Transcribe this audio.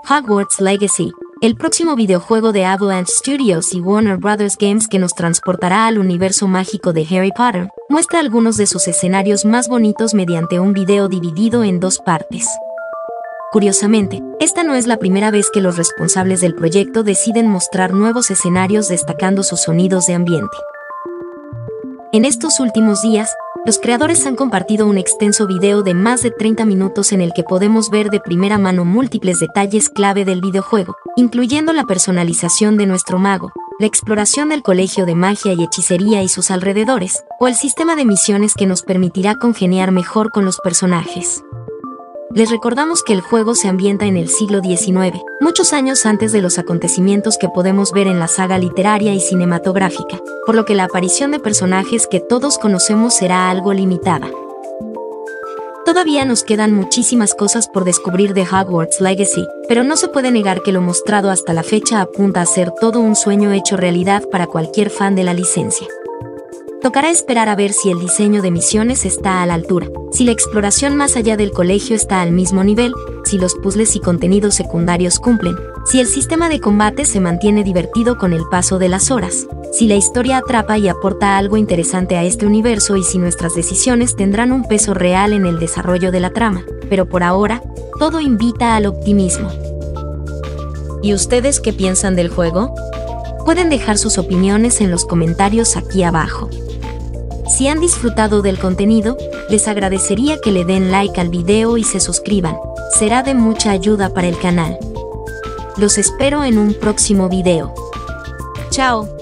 Hogwarts Legacy, el próximo videojuego de Avalanche Studios y Warner Bros. Games que nos transportará al universo mágico de Harry Potter, muestra algunos de sus escenarios más bonitos mediante un video dividido en dos partes. Curiosamente, esta no es la primera vez que los responsables del proyecto deciden mostrar nuevos escenarios destacando sus sonidos de ambiente. En estos últimos días, los creadores han compartido un extenso video de más de 30 minutos en el que podemos ver de primera mano múltiples detalles clave del videojuego, incluyendo la personalización de nuestro mago, la exploración del colegio de magia y hechicería y sus alrededores, o el sistema de misiones que nos permitirá congeniar mejor con los personajes. Les recordamos que el juego se ambienta en el siglo XIX, muchos años antes de los acontecimientos que podemos ver en la saga literaria y cinematográfica, por lo que la aparición de personajes que todos conocemos será algo limitada. Todavía nos quedan muchísimas cosas por descubrir de Hogwarts Legacy, pero no se puede negar que lo mostrado hasta la fecha apunta a ser todo un sueño hecho realidad para cualquier fan de la licencia. Tocará esperar a ver si el diseño de misiones está a la altura, si la exploración más allá del colegio está al mismo nivel, si los puzzles y contenidos secundarios cumplen, si el sistema de combate se mantiene divertido con el paso de las horas, si la historia atrapa y aporta algo interesante a este universo y si nuestras decisiones tendrán un peso real en el desarrollo de la trama, pero por ahora, todo invita al optimismo. ¿Y ustedes qué piensan del juego? Pueden dejar sus opiniones en los comentarios aquí abajo. Si han disfrutado del contenido, les agradecería que le den like al video y se suscriban, será de mucha ayuda para el canal. Los espero en un próximo video. ¡Chao!